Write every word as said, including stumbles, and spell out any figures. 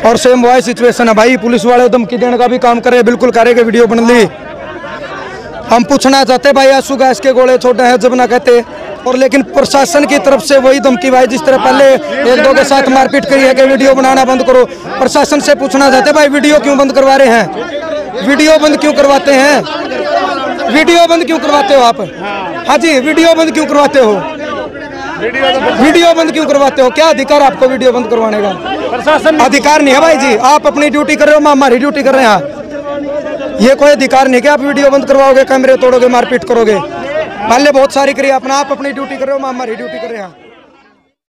और सेम वही सिचुएशन है भाई, पुलिस वाले धमकी देने का भी काम करे, बिल्कुल करेंगे, वीडियो बन ली। हम पूछना चाहते भाई आंसू गैस के गोले छोड़े हैं जब ना कहते, और लेकिन प्रशासन की तरफ से वही धमकी भाई, जिस तरह पहले एक दो के साथ मारपीट करी है कि वीडियो बनाना बंद करो। प्रशासन से पूछना चाहते भाई वीडियो क्यों बंद करवा रहे हैं, वीडियो बंद क्यों करवाते हैं, वीडियो बंद क्यों करवाते हो आप? हाँ जी, वीडियो बंद क्यों करवाते हो, वीडियो बंद क्यों करवाते हो? क्या अधिकार आपको वीडियो बंद करवाने का? प्रशासन अधिकार नहीं है भाई जी, आप अपनी ड्यूटी कर रहे हो, हम हमारी ड्यूटी कर रहे हैं। ये कोई अधिकार नहीं कि आप वीडियो बंद करवाओगे, कैमरे तोड़ोगे, मारपीट करोगे। पहले बहुत सारी करी, अपना आप अपनी ड्यूटी कर रहे हो, हम हमारी ड्यूटी कर रहे हैं।